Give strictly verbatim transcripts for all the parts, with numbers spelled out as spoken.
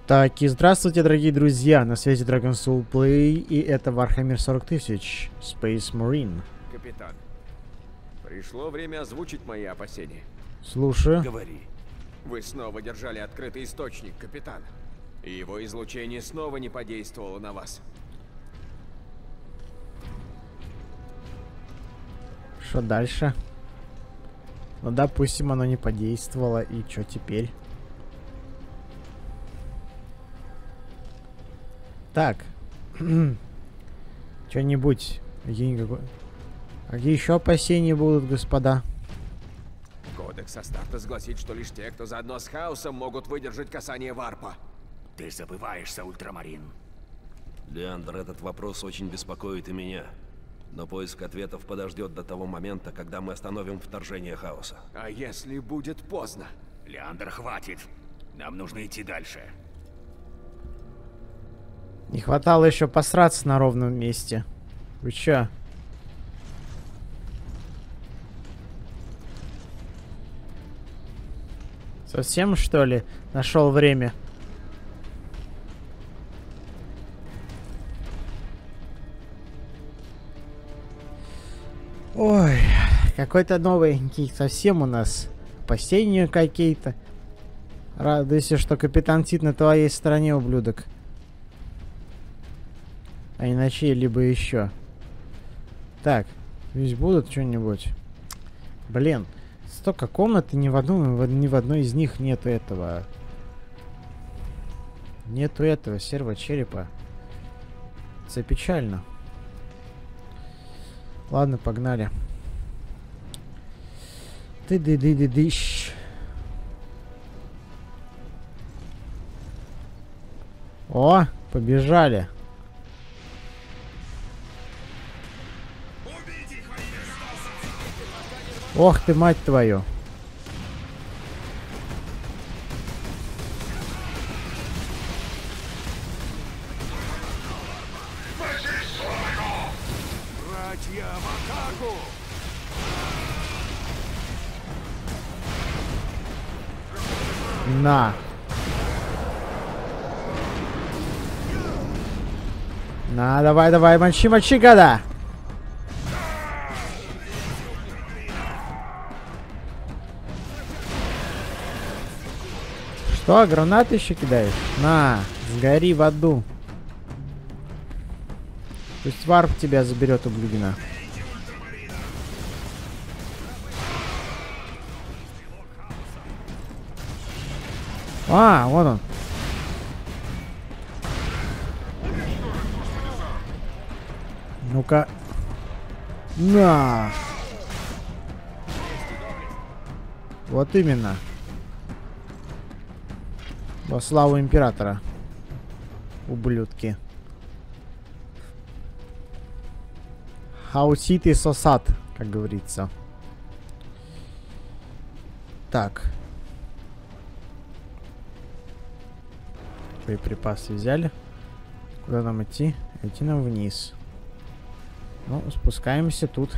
Так, и здравствуйте, дорогие друзья, на связи Dragon Soul Play, и это Warhammer сорок тысяч, Space Marine. Капитан, пришло время озвучить мои опасения. Слушаю. Говори. Вы снова держали открытый источник, капитан. И его излучение снова не подействовало на вас. Что дальше? Ну, допустим, оно не подействовало, и что теперь? Так. Что-нибудь. Какие, Какие еще опасения будут, господа? Кодекс Астартес гласит, что лишь те, кто заодно с хаосом, могут выдержать касание варпа. Ты забываешься, Ультрамарин. Леандр, этот вопрос очень беспокоит и меня. Но поиск ответов подождет до того момента, когда мы остановим вторжение хаоса. А если будет поздно? Леандр, хватит. Нам нужно идти дальше. Не хватало еще посраться на ровном месте. Вы чё? Совсем, что ли, нашел время? Ой, какой-то новенький совсем у нас. Опасения какие-то. Радуйся, что капитан Тит на твоей стороне, ублюдок. А иначе либо еще. Так, здесь будут что-нибудь. Блин, столько комнат, и ни в одном, ни в одной из них нету этого. Нету этого серого черепа. Это печально. Ладно, погнали. ты ды ды ды дыщ. О, побежали. Ох ты, мать твою. Братья, в атаку! На. На, давай, давай, мочи, мочи, гада. Что, гранаты еще кидаешь? На, сгори в аду. Пусть варп тебя заберет, ублюдина. А, вон он. Ну-ка. На. Вот именно. Во славу императора. Ублюдки. Хаусит и сосад, как говорится. Так. Боеприпасы взяли. Куда нам идти? Идти нам вниз. Ну, спускаемся тут.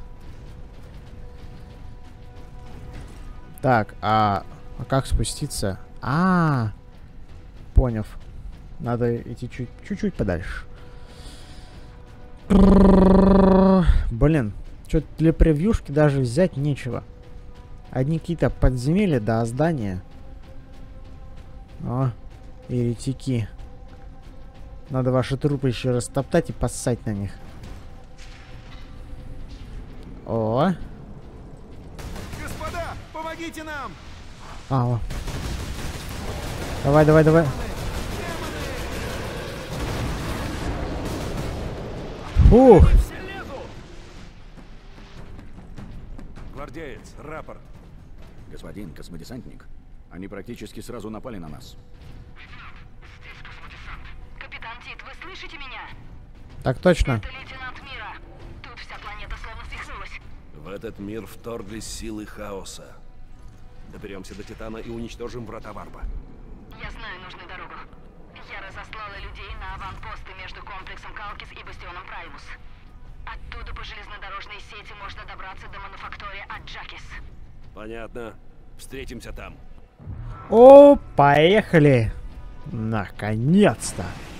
Так, а, а как спуститься? А, -а, -а. Понял. Надо идти чуть-чуть подальше. Блин, что-то для превьюшки даже взять нечего. Одни какие-то подземелья, да, здания. О, еретики. Надо ваши трупы еще растоптать и поссать на них. О. Господа, помогите нам! А, о. Давай, давай, давай. Фух. Гвардеец, рапорт. Господин космодесантник, они практически сразу напали на нас. Здесь космодесант. Капитан Тит, вы слышите меня? Так точно. Это лейтенант Мира. Тут вся планета словно свихнулась. В этот мир вторглись силы хаоса. Доберемся до Титана и уничтожим врата варпа. Я знаю нужную дорогу. Я разослала людей на аванпосты между комплексом Калкис и бастионом Праймус. Оттуда по железнодорожной сети можно добраться до мануфактории Аджакис. Понятно. Встретимся там. О, поехали. Наконец-то!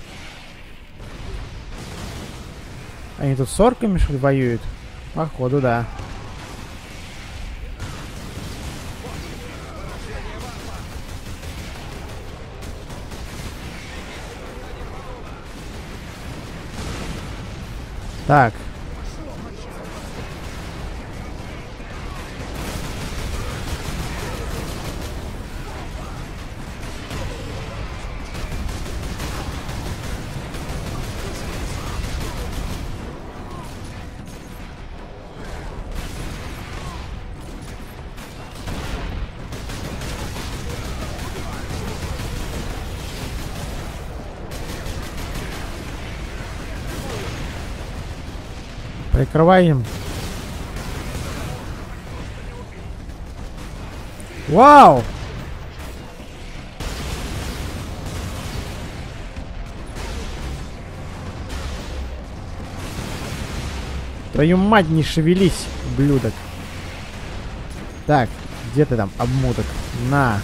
Они тут с орками, что ли, воюют? Походу, да. Так. Прикрываем. Вау! Твою мать, не шевелись, ублюдок. Так, где ты там, обмуток? На.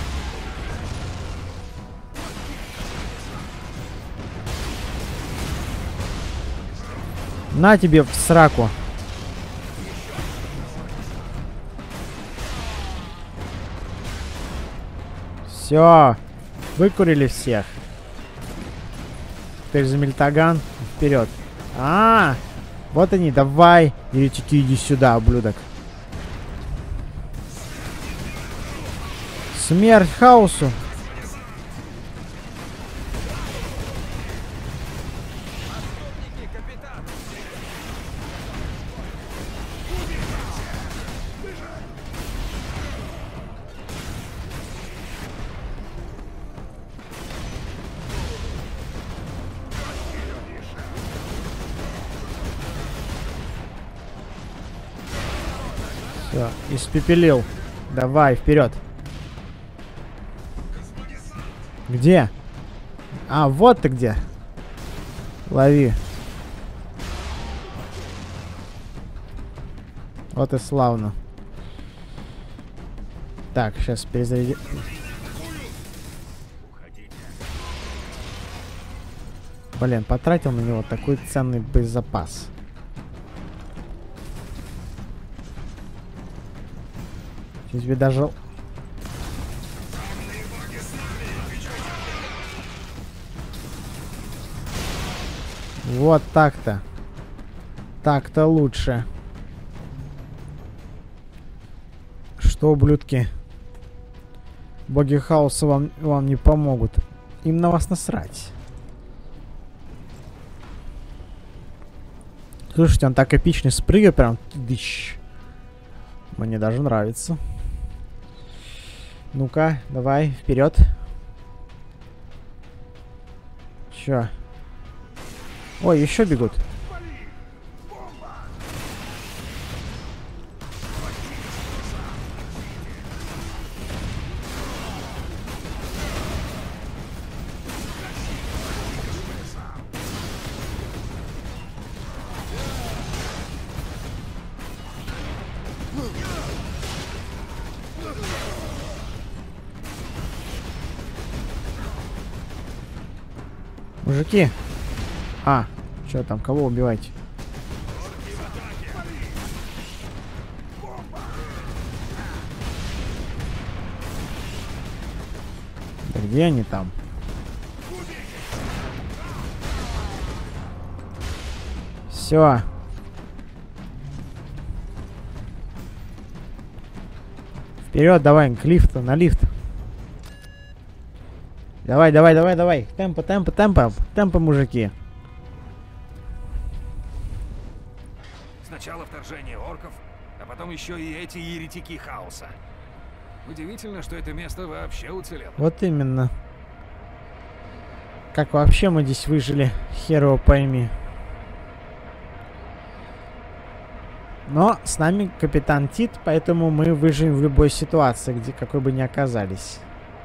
На тебе в сраку. Все. Выкурили всех. Теперь за мельтаган. Вперед. А, -а, а, вот они, давай. Еретики, иди сюда, ублюдок. Смерть хаосу. Все, испепелил. Давай, вперед. Где? А, вот ты где. Лови. Вот и славно. Так, сейчас перезарядим. Блин, потратил на него такой ценный боезапас. Я тебе даже... Вот так-то. Так-то лучше. Что, ублюдки? Боги хаоса вам, вам не помогут. Им на вас насрать. Слушайте, он так эпично спрыгивает, прям... Дыщ. Мне даже нравится. Ну-ка, давай, вперед. Чё? Ой, еще бегут. Мужики. А, что там, кого убивать? Да где они там? Все. Вперед, давай, к лифту, на лифт. Давай, давай, давай, давай. Темпо, темпо, темпо. Темпо, мужики. Сначала вторжение орков, а потом еще и эти еретики хаоса. Удивительно, что это место вообще уцелело. Вот именно. Как вообще мы здесь выжили? Хер его пойми. Но с нами капитан Тит, поэтому мы выживем в любой ситуации, где какой бы ни оказались.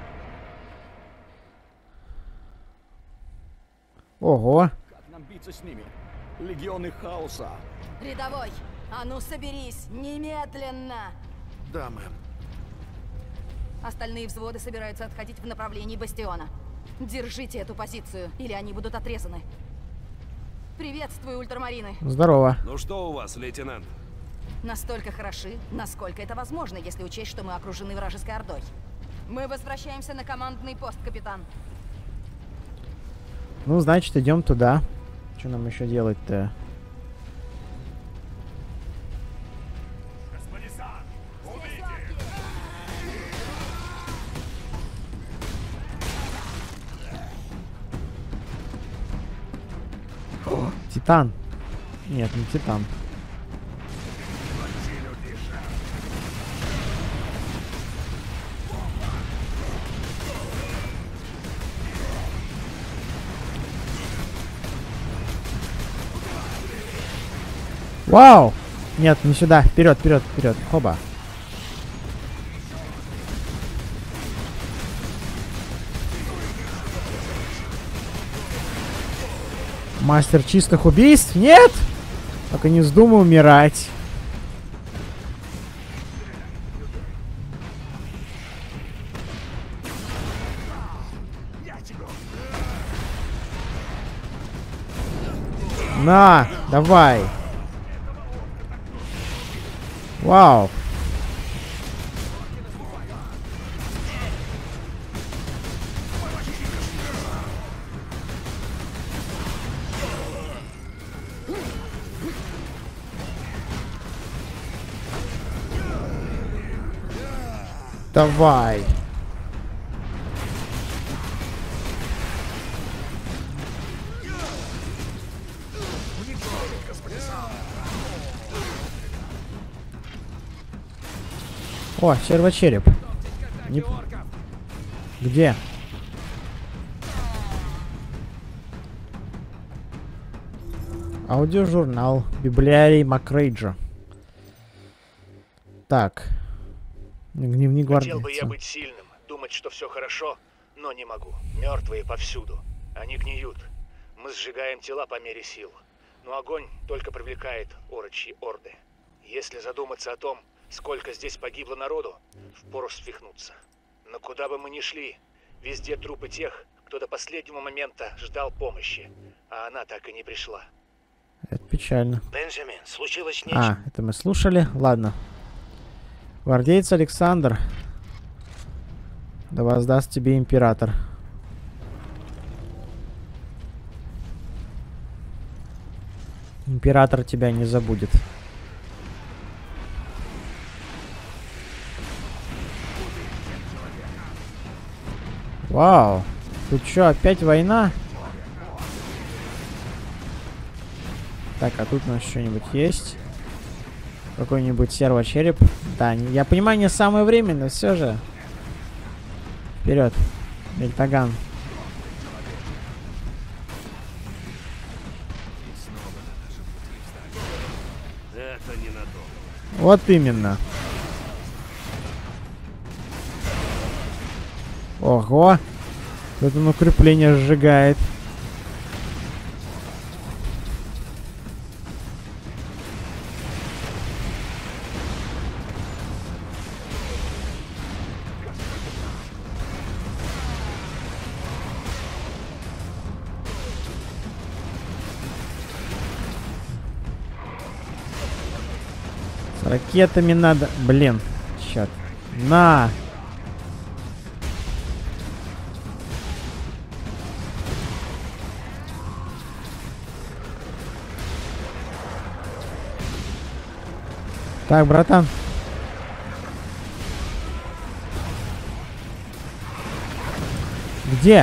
Ого. Как нам биться с ними? Легионы хаоса. Рядовой, а ну соберись, немедленно! Да, мэм. Остальные взводы собираются отходить в направлении бастиона. Держите эту позицию, или они будут отрезаны. Приветствую, ультрамарины. Здорово. Ну что у вас, лейтенант? Настолько хороши, насколько это возможно, если учесть, что мы окружены вражеской ордой. Мы возвращаемся на командный пост, капитан. Ну, значит, идем туда. Что нам еще делать-то? О, Титан. Нет, не Титан. Вау! Нет, не сюда. Вперед, вперед, вперед. Хоба. Мастер чистых убийств? Нет! Только не вздумай умирать. На, давай. Вау. Давай. О, сервочереп. Не... Где? Аудиожурнал. Библиарий Макрейджа. Так. Дневник гвардейца. Хотел бы я быть сильным, думать, что все хорошо, но не могу. Мертвые повсюду. Они гниют. Мы сжигаем тела по мере сил. Но огонь только привлекает орочьи орды. Если задуматься о том, сколько здесь погибло народу, впору свихнуться. Но куда бы мы ни шли, везде трупы тех, кто до последнего момента ждал помощи, а она так и не пришла. Это печально. Бенджамин, случилось нечто. А, это мы слушали. Ладно. Гвардеец Александр. Да воздаст тебе император. Император тебя не забудет. Вау. Тут что, опять война? Так, а тут у нас что-нибудь есть? Какой-нибудь сервочереп? Да, не, я понимаю, не самое время, но все же. Вперед. Мельтаган. Это ненадолго. Вот именно. Ого. Тут он укрепление сжигает. С ракетами надо... Блин. Черт. На! Так, братан. Где?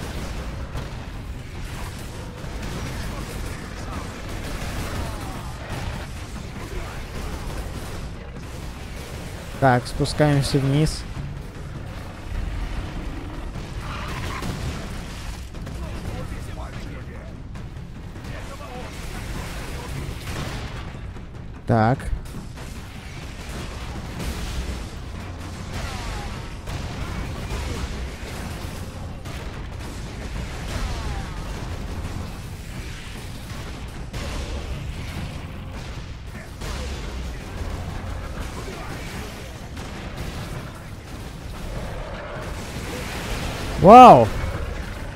Так, спускаемся вниз. Так. Вау!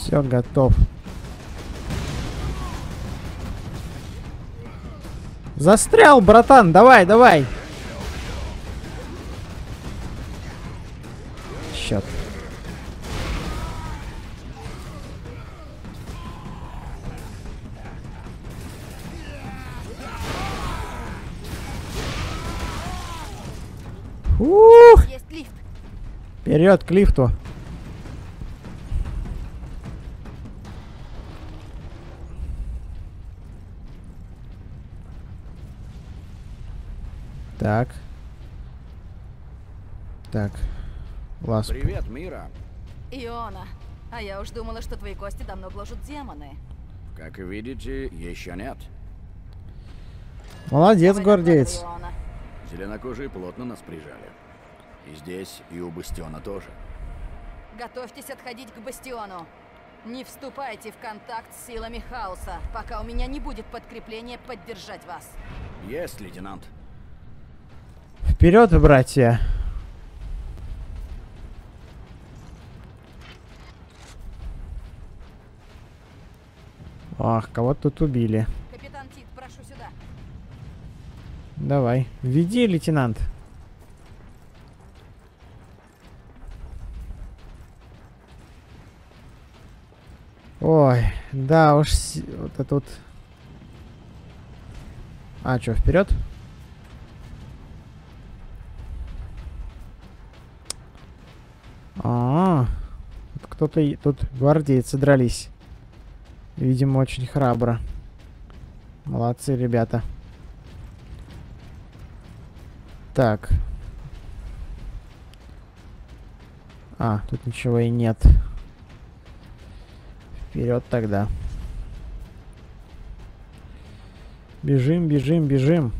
Все, готов. Застрял, братан, давай, давай. Счет. Ух! Есть лифт. Вперед к лифту. Так. Так. Ласп. Привет, Мира. Иона. А я уж думала, что твои кости давно гложут демоны. Как видите, еще нет. Молодец, Говорят, гвардеец. Иона. Зеленокожие плотно нас прижали. И здесь, и у Бастиона тоже. Готовьтесь отходить к бастиону. Не вступайте в контакт с силами хаоса, пока у меня не будет подкрепления поддержать вас. Есть, лейтенант. Вперед, братья. Ах, кого тут убили. Капитан Тит, прошу сюда. Давай, веди, лейтенант. Ой, да уж, с- вот это вот. А, что, вперед? А, тут кто-то, и- тут гвардейцы дрались. Видимо, очень храбро. Молодцы, ребята. Так. А, тут ничего и нет. Вперед тогда. Бежим, бежим, бежим.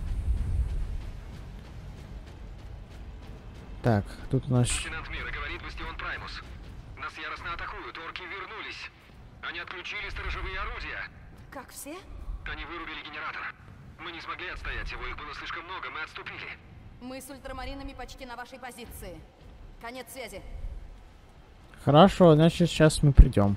Так, тут у нас... Лейтенант Мира, говорит Бастион Праймус. Нас яростно атакуют, орки вернулись. Они отключили сторожевые орудия. Как все? Они вырубили генератор. Мы не смогли отстоять его, их было слишком много, мы отступили. Мы с ультрамаринами почти на вашей позиции. Конец связи. Хорошо, значит, сейчас мы придем.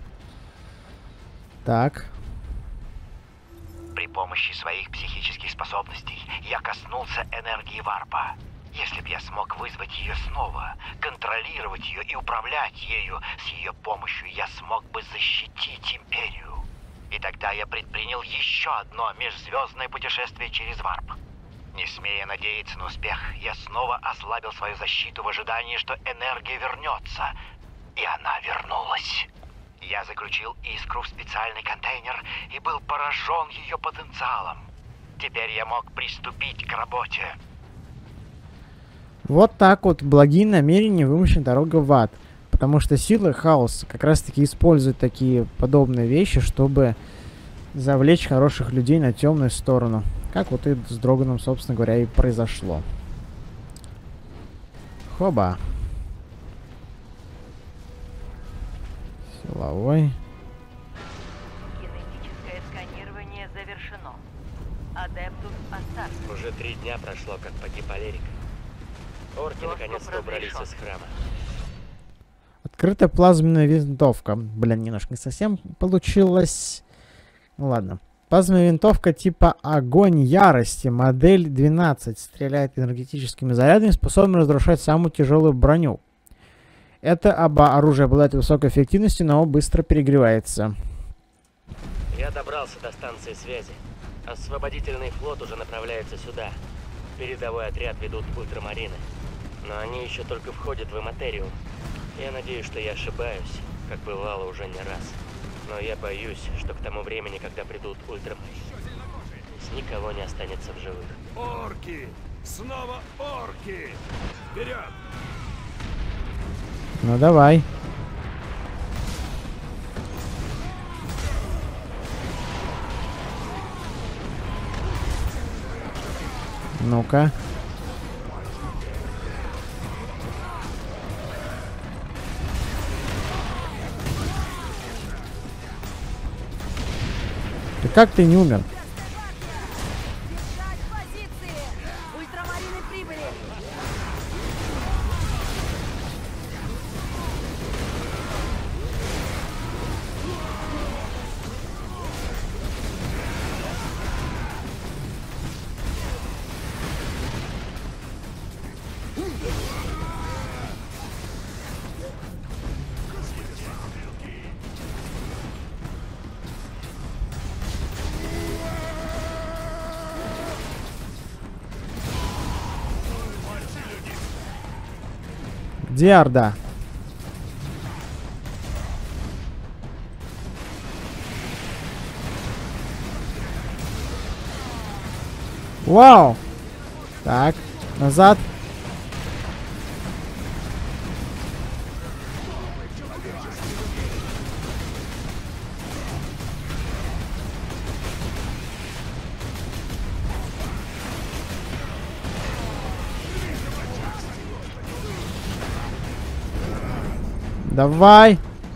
Так. При помощи своих психических способностей я коснулся энергии варпа. Если б я смог вызвать ее снова, контролировать ее и управлять ею, с ее помощью я смог бы защитить Империю. И тогда я предпринял еще одно межзвездное путешествие через варп. Не смея надеяться на успех, я снова ослабил свою защиту в ожидании, что энергия вернется. И она вернулась. Я заключил искру в специальный контейнер и был поражен ее потенциалом. Теперь я мог приступить к работе. Вот так вот благие намерения вымощена дорога в ад. Потому что силы хаоса как раз таки используют такие подобные вещи, чтобы завлечь хороших людей на темную сторону. Как вот и с Дроганом, собственно говоря, и произошло. Хоба. Силовой. Генетическое сканирование завершено. Адептус Астартес. Уже три дня прошло, как погиб Алерик. Орки Доступ наконец-то убрались разрешен. из храма. Открытая плазменная винтовка. Блин, немножко не совсем получилось. Ну ладно. Плазменная винтовка типа Огонь Ярости, модель двенадцать. Стреляет энергетическими зарядами, способна разрушать самую тяжелую броню. Это оба оружие обладает высокой эффективностью, но быстро перегревается. Я добрался до станции связи. Освободительный флот уже направляется сюда. Передовой отряд ведут ультрамарины. Но они еще только входят в Эматериум. Я надеюсь, что я ошибаюсь, как бывало уже не раз. Но я боюсь, что к тому времени, когда придут ультрамарины, никого не останется в живых. Орки! Снова орки! Вперед! Ну давай. Ну-ка. Ты как ты не умер? Держать позиции! Ультрамарины прибыли! Где Орда? Вау! Так, назад. Давай.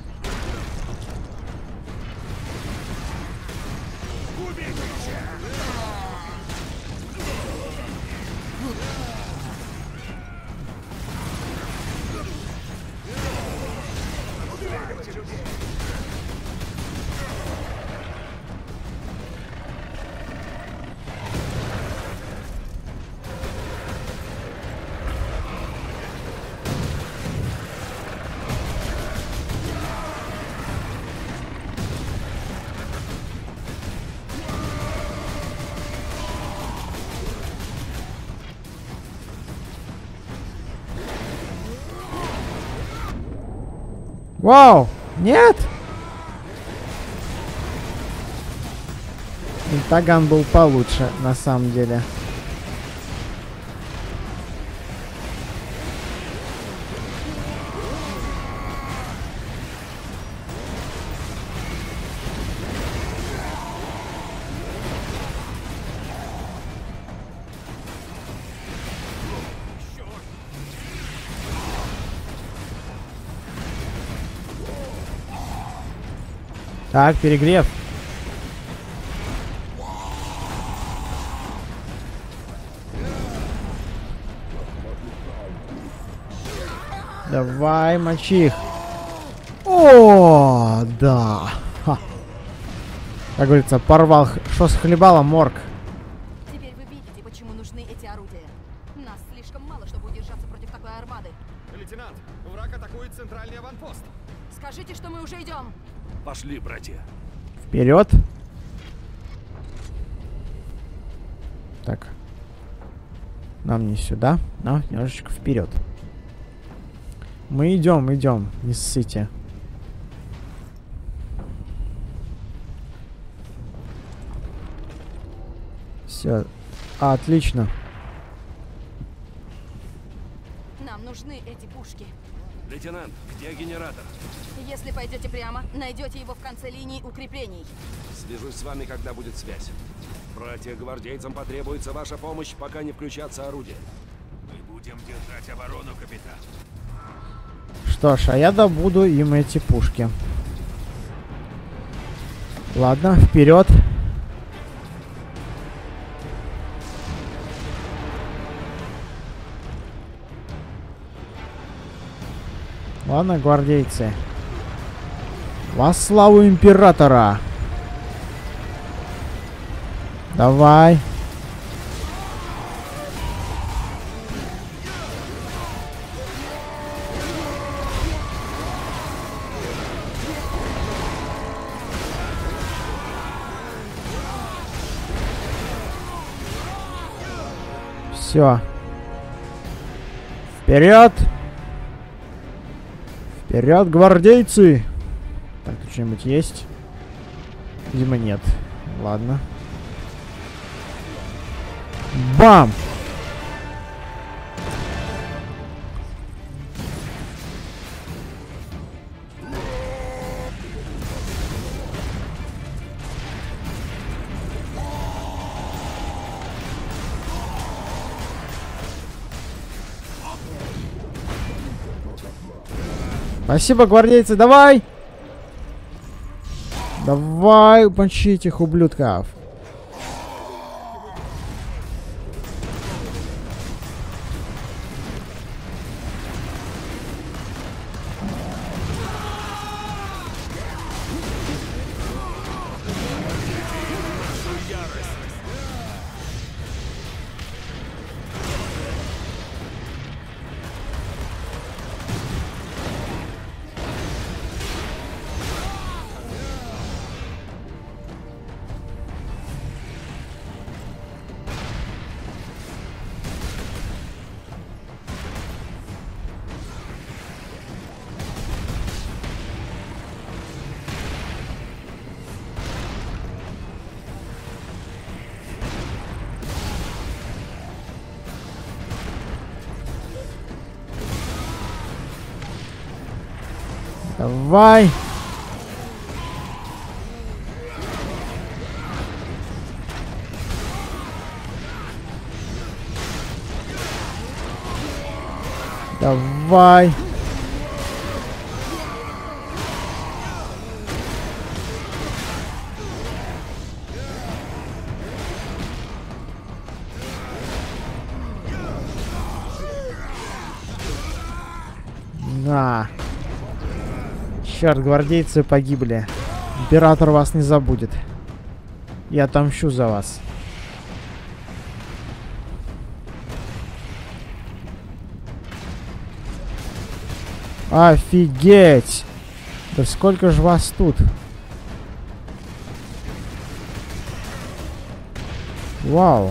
Вау! Нет! Интаган был получше, на самом деле. Так, перегрев. Давай, мочи их. О, да. Ха. Как говорится, порвал, что схлебало морг. Теперь вы видите, почему нужны эти орудия. Нас слишком мало, чтобы удержаться против такой армады. Лейтенант, враг атакует центральный аванпост. Скажите, что мы уже идем. Пошли, братья. Вперед. Так. Нам не сюда, но немножечко вперед. Мы идем, идем, не ссыте. Все, отлично. Нам нужны эти пушки. Лейтенант, где генератор? Если пойдете прямо, найдете его в конце линии укреплений. Свяжусь с вами, когда будет связь. Братья-гвардейцам потребуется ваша помощь, пока не включатся орудия. Мы будем держать оборону, капитан. Что ж, а я добуду им эти пушки. Ладно, вперед. Ладно, гвардейцы. Во славу императора. Давай. Все. Вперед! Вперед, гвардейцы! Так, тут что-нибудь есть? Видимо, нет. Ладно. Бам! Спасибо, гвардейцы, давай! Давай, мочи этих ублюдков. Давай. Давай. На. Черт, гвардейцы погибли. Император вас не забудет. Я отомщу за вас. Офигеть! Да сколько же вас тут? Вау!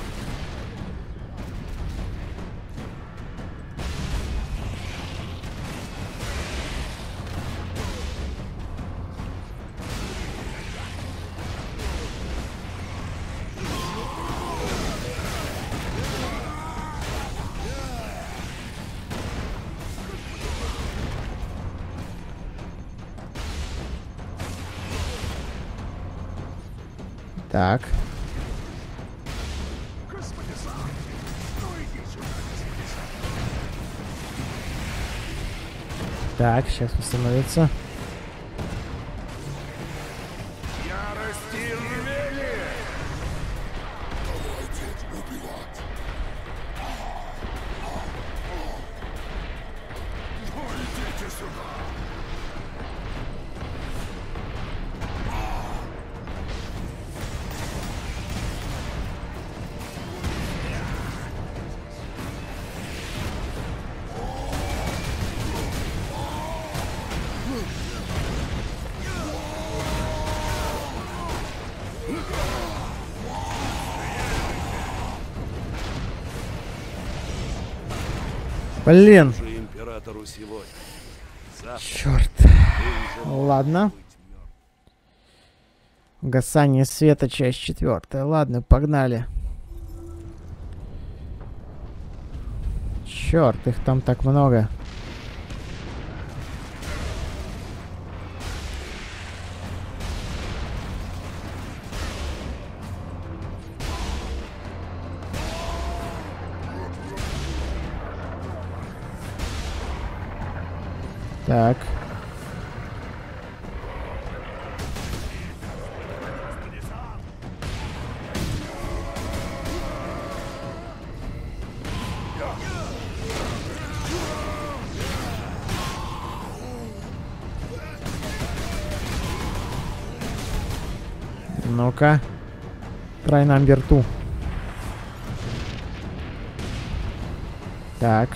Так. Так, сейчас восстановится. Блин. Черт. Ладно. Угасание света, часть четвертая. Ладно, погнали. Черт, их там так много. Так. Ну-ка. Try number two. Так.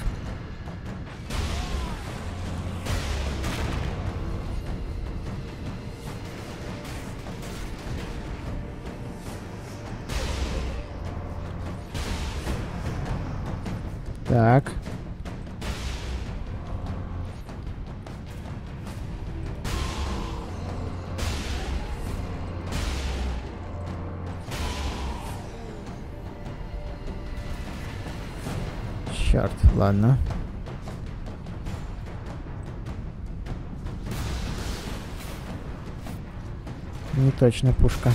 Так. Черт, ладно. Не точно пушка.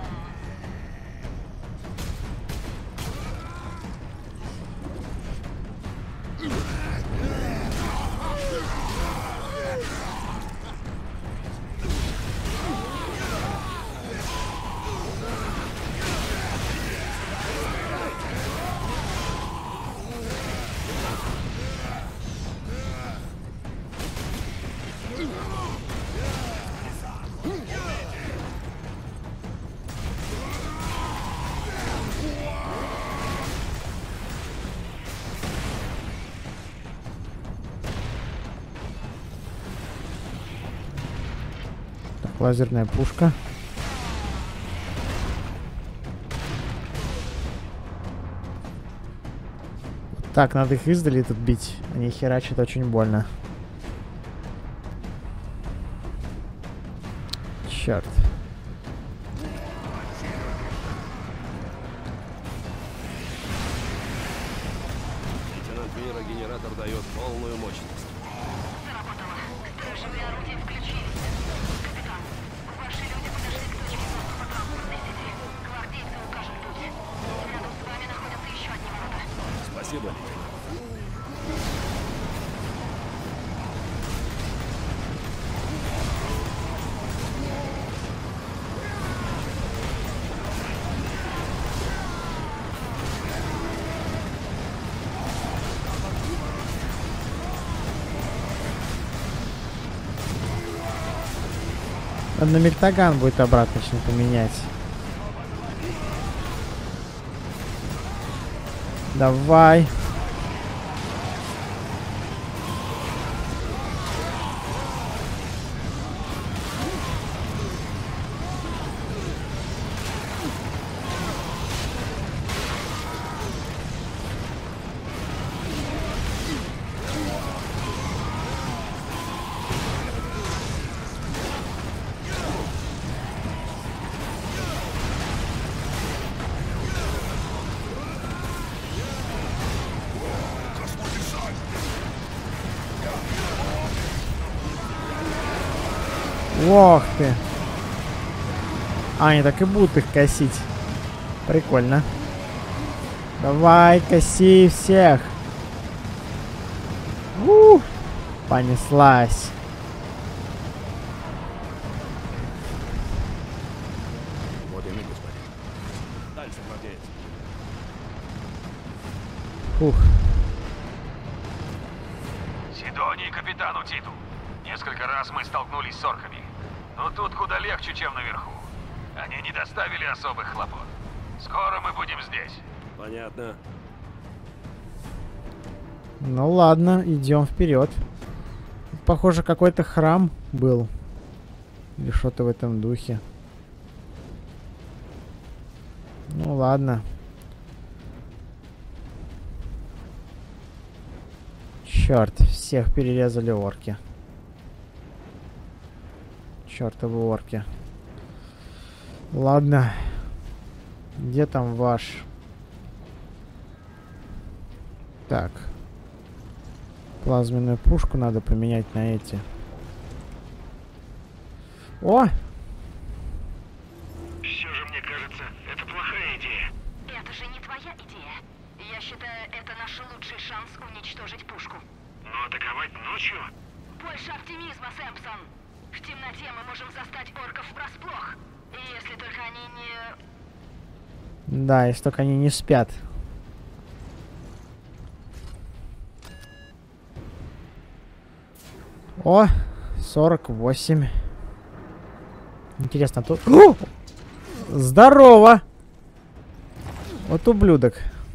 Лазерная пушка. Так, надо их издали тут бить. Они херачат очень больно. Черт. Лейтенант Мира, генератор дает полную мощность. Заработало. Флешевые орудия включились. Капитан, ваши люди подошли к точке доступа транспортной сети. Гвардейцы укажут путь. Рядом с вами находятся еще одни ворота. Спасибо. Надо на Мельтаган будет обраточно поменять. Давай. Ох ты. А, они так и будут их косить. Прикольно. Давай, коси всех. У, понеслась. Вот и мы, господин. Дальше, гвардеец. Фух. Сидонии капитану Титу. Несколько раз мы столкнулись с орками. Но тут куда легче, чем наверху. Они не доставили особых хлопот. Скоро мы будем здесь. Понятно. Ну ладно, идем вперед. Похоже, какой-то храм был. Или что-то в этом духе. Ну ладно. Черт, всех перерезали орки. Чертовы орки. Ладно. Где там ваш? Так. Плазменную пушку надо поменять на эти. О! Все же, мне кажется, это плохая идея. Это же не твоя идея. Я считаю, это наш лучший шанс уничтожить пушку. Но атаковать ночью? Больше оптимизма, Сэмпсон. В темноте мы можем застать орков врасплох. И если только они не... Да, если только они не спят. О, сорок восемь. Интересно, тут... О! Здорово! Вот ублюдок.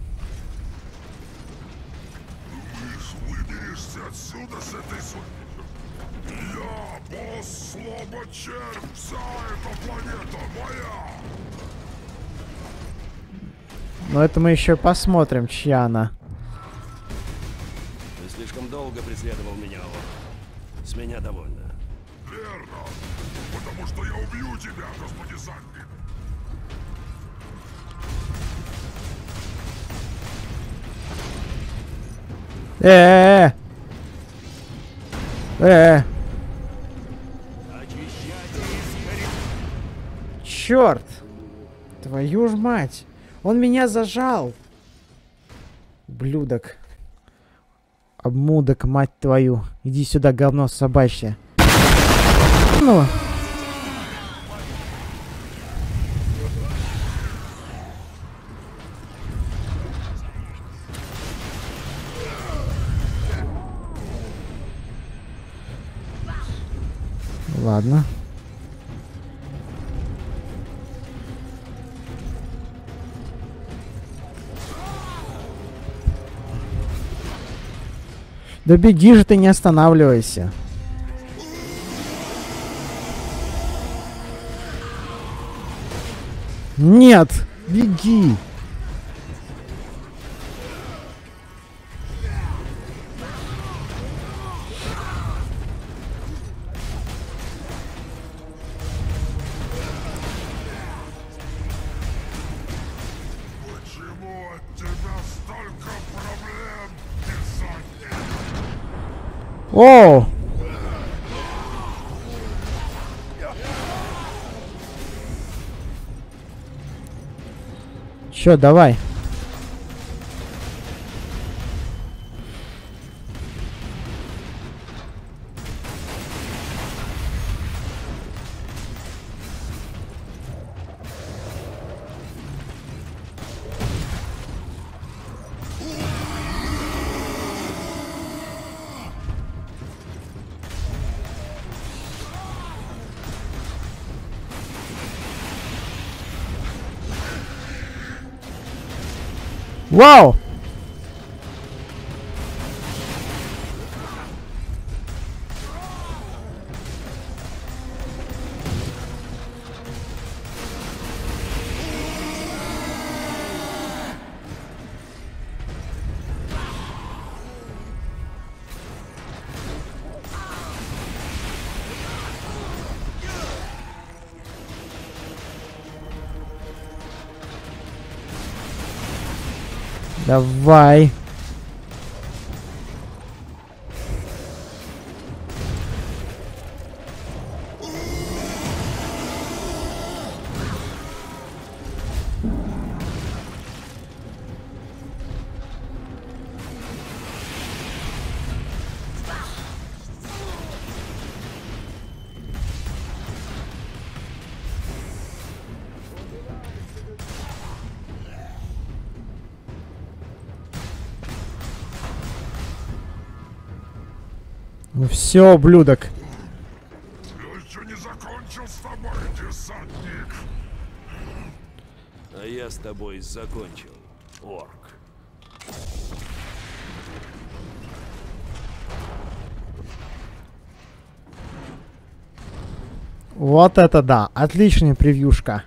Выберешься отсюда с этой су... Я босс Слободчерв, вся эта планета моя! Но это мы еще посмотрим, чья она. Ты слишком долго преследовал меня, Орк. С меня довольно. Верно, потому что я убью тебя, господи Санни. Э-э-э! Э-э! Черт! Твою ж мать! Он меня зажал! Блюдок. Обмудок, мать твою. Иди сюда, говно собачье. Ну. Ладно. Да беги же ты, не останавливайся. Нет, беги. Почему от тебя столько проблем, Санни? О! Чё, давай. Вау! Давай. Ну все, ублюдок. Я еще не закончил с тобой, десантник. А я с тобой закончил, орк. Вот это да, отличная превьюшка.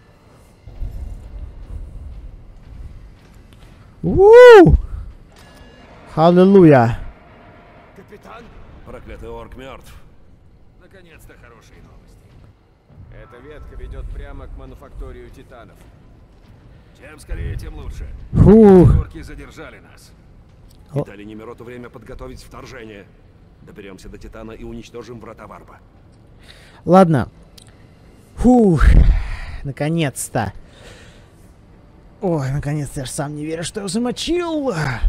Уу! Аллилуйя. Капитан? Проклятый орк мертв. Наконец-то хорошие новости. Эта ветка ведет прямо к мануфакторию титанов. Чем скорее, тем лучше. Фух. Орки задержали нас. И дали Немироту время подготовить вторжение. Доберемся до Титана и уничтожим врата Варпа. Ладно. Фух. Наконец-то. Ой, наконец-то я же сам не верю, что я замочил.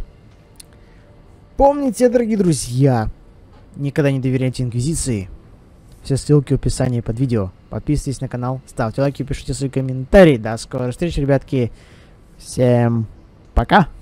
Помните, дорогие друзья, никогда не доверяйте Инквизиции. Все ссылки в описании под видео. Подписывайтесь на канал, ставьте лайки, пишите свои комментарии. До скорой встречи, ребятки. Всем пока.